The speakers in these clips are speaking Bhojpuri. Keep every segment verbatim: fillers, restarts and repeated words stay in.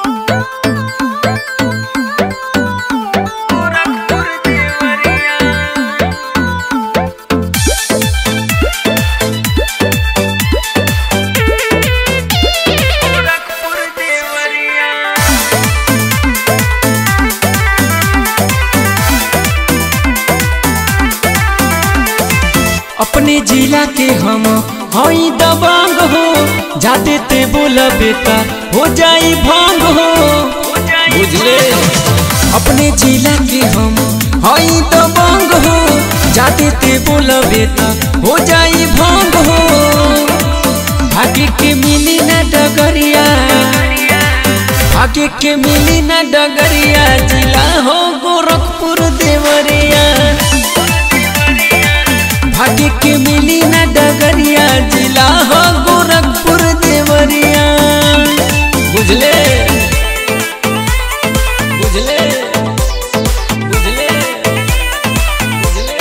अपने जिला के हम हई दबंग हो, जाते ते बोला बेटा हो जाई भंग हो, बुझले। अपने जिला के हम हई दबंग हो, जाते ते बोला बेटा हो जाई भंग हो। भाग्य के मिली न डगरिया, भाग्य के मिली न डगरिया, जिला हो गोरखपुर देवरिया। भाग्य के मिली न डगरिया, जिला हो गोरखपुर देवरिया। बुझले बुझले बुझले बुझले।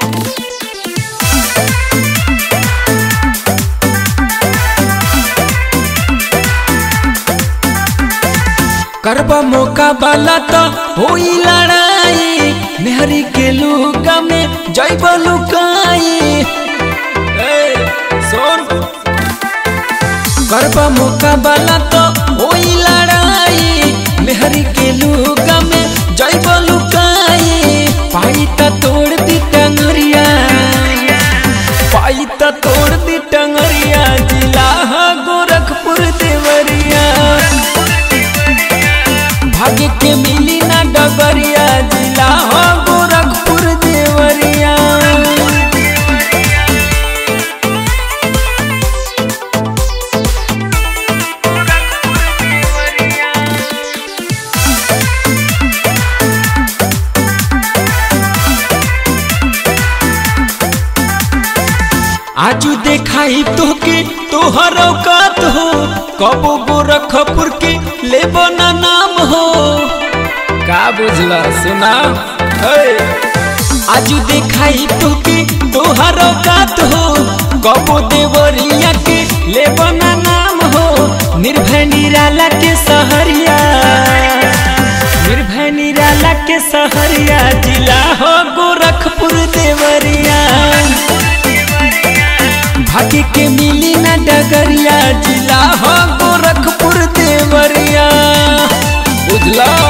करबा मौका वाला तो होई लड़ाई, मेहरी के लुका में जैब लुकाई। सुन, करबा मौका वाला तो होई लड़ाई, मेहरी के लुका में जैब लुकाई। पाई त तोड़ दी टंगरिया, पाई त तोड़ दी टंगरिया, जिला हो गोरखपुर देवरिया। भाग्य के मिली ना डगरिया, जिला हो गोरखपुर देवरिया। आजू देखाई तो के तोहर औकात हो, कबो गोरखपुर के लेबो ना नाम हो। का बुझला सुना, आजू देखाई तो के तोहर औकात हो, कबो देवरिया के लेबो ना नाम हो। निर्भय निराला के सहरिया, निर्भय निराला के सहरिया, जिला हो गोरखपुर देवरिया। भाग्य के मिली न डगरिया, जिला हो गोरखपुर देवरिया। बुझला।